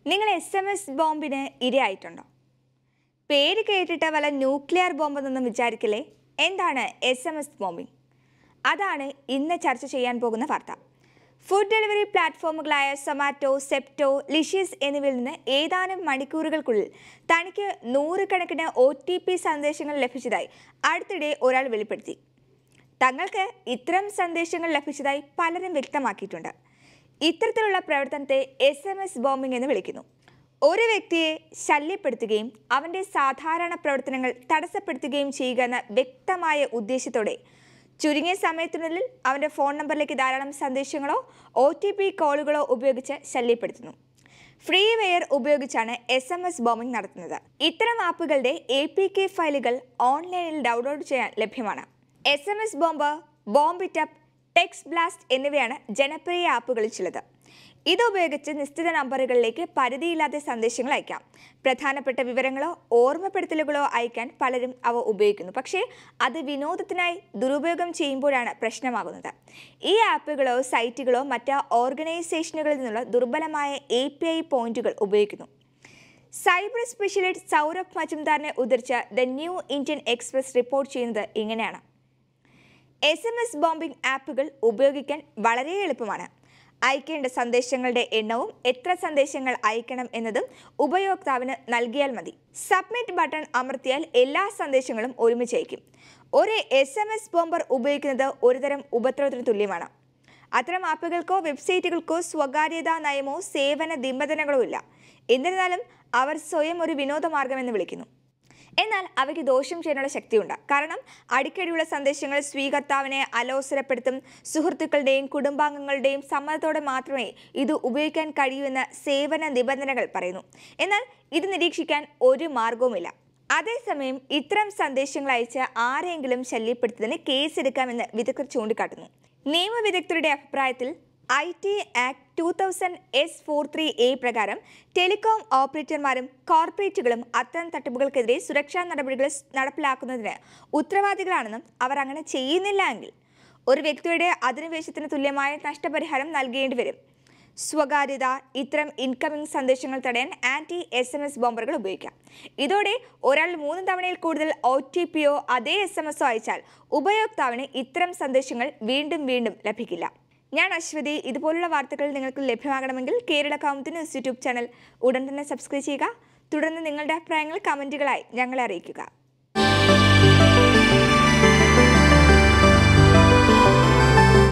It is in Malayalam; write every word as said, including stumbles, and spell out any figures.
നിങ്ങൾ എസ് എം എസ് ബോംബിന് ഇരയായിട്ടുണ്ടോ? പേര് കേട്ടിട്ട് വല്ല ന്യൂക്ലിയർ ബോംബെന്നൊന്നും വിചാരിക്കില്ലേ. എന്താണ് എസ് എം എസ് ബോംബിംഗ്? അതാണ് ഇന്ന് ചർച്ച ചെയ്യാൻ പോകുന്ന വാർത്ത. ഫുഡ് ഡെലിവറി പ്ലാറ്റ്ഫോമുകളായ സൊമാറ്റോ, സെപ്റ്റോ, ലിഷ്യസ് എന്നിവയിൽ നിന്ന് ഏതാനും മണിക്കൂറുകൾക്കുള്ളിൽ തനിക്ക് നൂറുകണക്കിന് ഒ ടി പി സന്ദേശങ്ങൾ ലഭിച്ചതായി അടുത്തിടെ ഒരാൾ വെളിപ്പെടുത്തി. തങ്ങൾക്ക് ഇത്തരം സന്ദേശങ്ങൾ ലഭിച്ചതായി പലരും വ്യക്തമാക്കിയിട്ടുണ്ട്. ഇത്തരത്തിലുള്ള പ്രവർത്തനത്തെ എസ് എം എസ് ബോംബിംഗ് എന്ന് വിളിക്കുന്നു. ഒരു വ്യക്തിയെ ശല്യപ്പെടുത്തുകയും അവൻ്റെ സാധാരണ പ്രവർത്തനങ്ങൾ തടസ്സപ്പെടുത്തുകയും ചെയ്യുക എന്ന വ്യക്തമായ ഉദ്ദേശത്തോടെ ചുരുങ്ങിയ സമയത്തിനുള്ളിൽ അവൻ്റെ ഫോൺ നമ്പറിലേക്ക് ധാരാളം സന്ദേശങ്ങളോ ഒ ടി പി കോളുകളോ ഉപയോഗിച്ച് ശല്യപ്പെടുത്തുന്നു. ഫ്രീ വെയർ ഉപയോഗിച്ചാണ് എസ് എം എസ് ബോംബിംഗ് നടത്തുന്നത്. ഇത്തരം ആപ്പുകളുടെ എ പി കെ ഫയലുകൾ ഓൺലൈനിൽ ഡൗൺലോഡ് ചെയ്യാൻ ലഭ്യമാണ്. S M S bomb, Bombitup, text blast എന്നിവയാണ് ജനപ്രിയ ആപ്പുകളിൽ ചിലത്. ഇതുപയോഗിച്ച് നിശ്ചിത നമ്പറുകളിലേക്ക് പരിധിയില്ലാത്ത സന്ദേശങ്ങൾ അയക്കാം. പ്രധാനപ്പെട്ട വിവരങ്ങളോ ഓർമ്മപ്പെടുത്തലുകളോ അയക്കാൻ പലരും അവ ഉപയോഗിക്കുന്നു. പക്ഷേ അത് വിനോദത്തിനായി ദുരുപയോഗം ചെയ്യുമ്പോഴാണ് പ്രശ്നമാകുന്നത്. ഈ ആപ്പുകളോ സൈറ്റുകളോ മറ്റ് ഓർഗനൈസേഷനുകളിൽ നിന്നുള്ള ദുർബലമായ എ പി ഐ പോയിന്റുകൾ ഉപയോഗിക്കുന്നു. സൈബർ സ്പെഷ്യലിസ്റ്റ് സൗരഭ് മജുംദാറിനെ ഉദ്ധരിച്ച് the New Indian Express report ചെയ്യുന്നത് ഇങ്ങനെയാണ്. എസ് എം എസ് ബോംബിംഗ് ആപ്പുകൾ ഉപയോഗിക്കാൻ വളരെ എളുപ്പമാണ്. അയക്കേണ്ട സന്ദേശങ്ങളുടെ എണ്ണവും എത്ര സന്ദേശങ്ങൾ അയക്കണം എന്നതും ഉപയോക്താവിന് നൽകിയാൽ മതി. സബ്മിറ്റ് ബട്ടൺ അമർത്തിയാൽ എല്ലാ സന്ദേശങ്ങളും ഒരുമിച്ച് അയക്കും. ഒരു എസ് എം എസ് ബോംബർ ഉപയോഗിക്കുന്നത് ഒരുതരം ഉപദ്രവത്തിന് തുല്യമാണ്. അത്തരം ആപ്പുകൾക്കോ വെബ്സൈറ്റുകൾക്കോ സ്വകാര്യതാ നയമോ സേവന നിബന്ധനകളോ ഇല്ല. എന്നിരുന്നാലും അവർ സ്വയം ഒരു വിനോദമാർഗമെന്ന് വിളിക്കുന്നു. എന്നാൽ അവയ്ക്ക് ദോഷം ചെയ്യാനുള്ള ശക്തിയുണ്ട്. കാരണം അടിക്കടിയുള്ള സന്ദേശങ്ങൾ സ്വീകർത്താവിനെ അലോസരപ്പെടുത്തും. സുഹൃത്തുക്കളുടെയും കുടുംബാംഗങ്ങളുടെയും സമ്മതത്തോടെ മാത്രമേ ഇത് ഉപയോഗിക്കാൻ കഴിയൂ എന്ന സേവന നിബന്ധനകൾ പറയുന്നു. എന്നാൽ ഇത് നിരീക്ഷിക്കാൻ ഒരു മാർഗവുമില്ല. അതേസമയം ഇത്തരം സന്ദേശങ്ങൾ അയച്ച് ആരെങ്കിലും ശല്യപ്പെടുത്തുന്നതിന് കേസെടുക്കാമെന്ന് വിദഗ്ധർ ചൂണ്ടിക്കാട്ടുന്നു. നിയമവിദഗ്ധരുടെ അഭിപ്രായത്തിൽ I T act two thousand S four three A പ്രകാരം ടെലികോം ഓപ്പറേറ്റർമാരും കോർപ്പറേറ്റുകളും അത്തരം തട്ടിപ്പുകൾക്കെതിരെ സുരക്ഷാ നടപടികൾ നടപ്പിലാക്കുന്നതിന് ഉത്തരവാദികളാണെന്നും അവർ അങ്ങനെ ചെയ്യുന്നില്ല എങ്കിൽ ഒരു വ്യക്തിയുടെ അധിനിവേശത്തിന് തുല്യമായ നഷ്ടപരിഹാരം നൽകേണ്ടി വരും. സ്വകാര്യത, ഇത്തരം ഇൻകമിംഗ് സന്ദേശങ്ങൾ തടയാൻ ആൻറ്റി എസ് എം എസ് ബോംബറുകൾ ഉപയോഗിക്കാം. ഇതോടെ ഒരാൾ മൂന്ന് തവണയിൽ കൂടുതൽ ഒ ടി പിയോ അതേ എസ് എം എസോ അയച്ചാൽ ഉപയോക്താവിന് ഇത്തരം സന്ദേശങ്ങൾ വീണ്ടും വീണ്ടും ലഭിക്കില്ല. ഞാൻ അശ്വതി. ഇതുപോലുള്ള വാർത്തകൾ നിങ്ങൾക്ക് ലഭ്യമാകണമെങ്കിൽ Kerala Kaumudi news YouTube channel ഉടൻ തന്നെ സബ്സ്ക്രൈബ് ചെയ്യുക. തുടർന്ന് നിങ്ങളുടെ അഭിപ്രായങ്ങൾ കമൻറ്റുകളായി ഞങ്ങളെ അറിയിക്കുക.